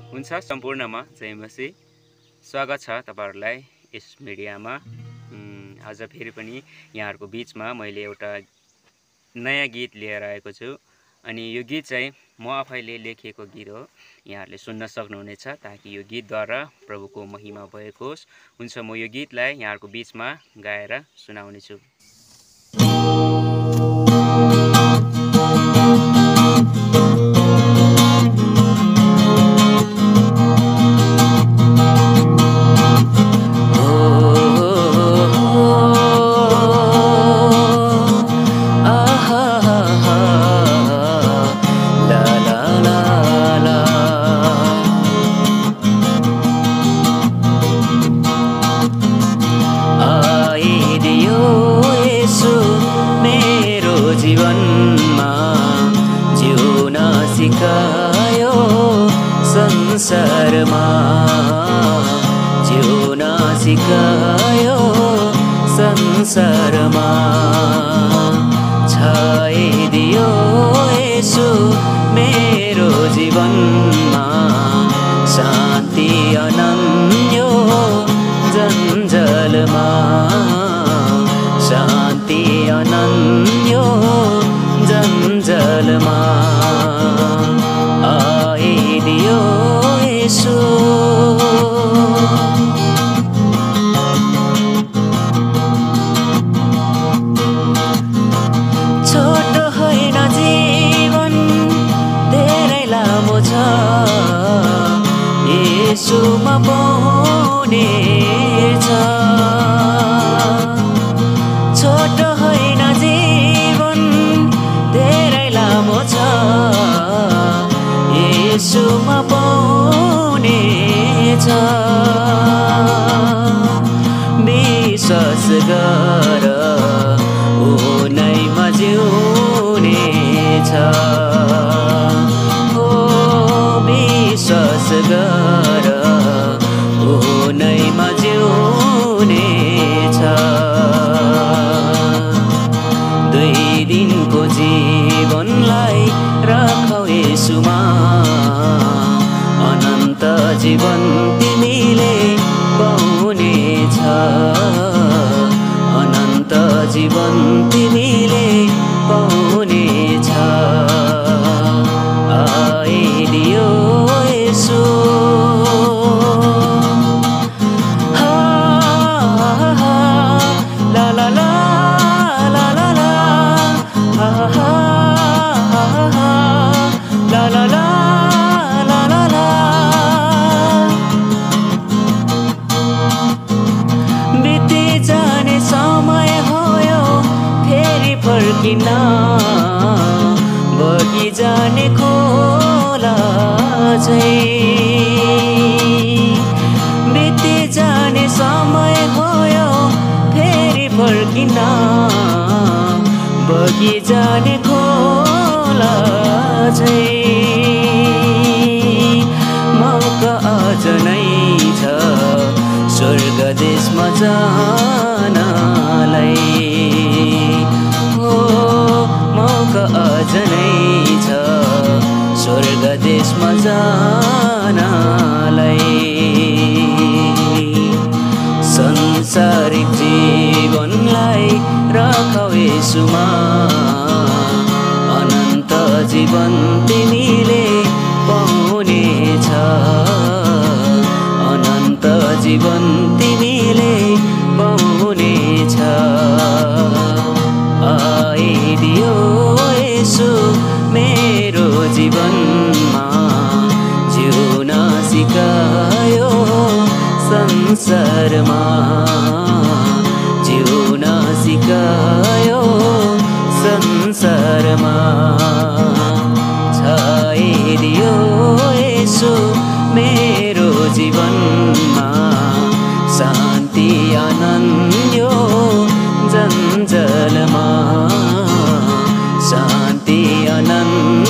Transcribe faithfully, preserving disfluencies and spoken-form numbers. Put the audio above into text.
हुन्छ सम्पूर्णमा जय मसी। स्वागत छ तपाईहरुलाई यस मिडियामा। आज फेरि पनि यहाँहरुको बीचमा मैले एउटा नयाँ गीत लिएर आएको छु अनि यो गीत चाहिँ म आफैले लेखेको गीत हो। यहाँहरुले सुन्न सक्नुहुनेछ ताकि यो गीतद्वारा प्रभुको महिमा भएको होस्। हुन्छ म यो गीतलाई यहाँहरुको बीचमा गाएर सुनाउने छु। जीवनमा जिउन सिकायो संसारमा, जिउन सिकायो संसारमा। छाइदियो येशू मेरो जीवनमा, शान्ति अनन्य जन्जलमा, शान्ति अनन्य जन्जलमा। आइदियो येशू, छोटो होइन जीवन धेरै लामो छ, येशूमा पाउने छ। छोटो होइन जीवन धेरै लामो छ, येशूमा पाउने छ। विश्वास गर उनैमा जिउने छ, हो विश्वास गर उनैमा जिउने छ। दुई दिनको जीवनलाई राखौ येशूमा, अनन्त जीवन तिमीले पाउने छ, अनन्त जीवन तिमीले पाउने छ। आइदियो येशू, ला ला ला ला ला ला ला ला ला। बिति जाने समय भयो फेरि फर्किन, बगी जाने खोला झै। बिति जाने समय भयो फेरि फर्किन, बगी जाने खोला झै। मौका आज नै छ स्वर्ग देशमा जानलाई, हो मौका आज नै छ स्वर्ग देशमा जानलाई। संसारिक जीवनलाई राखौ येशूमा, अनन्त जीवन तिमीले पाउने छ, अनन्त जीवन तिमीले पाउने छ। आइदियो येशू मेरो जीवनमा, जिउन सिकायो संसारमा, जिउन सिकायो संसारमा। छाइदियो येशू मेरो जीवनमा, शान्ति अनन्य जन्जलमा, शान्ति अनन्य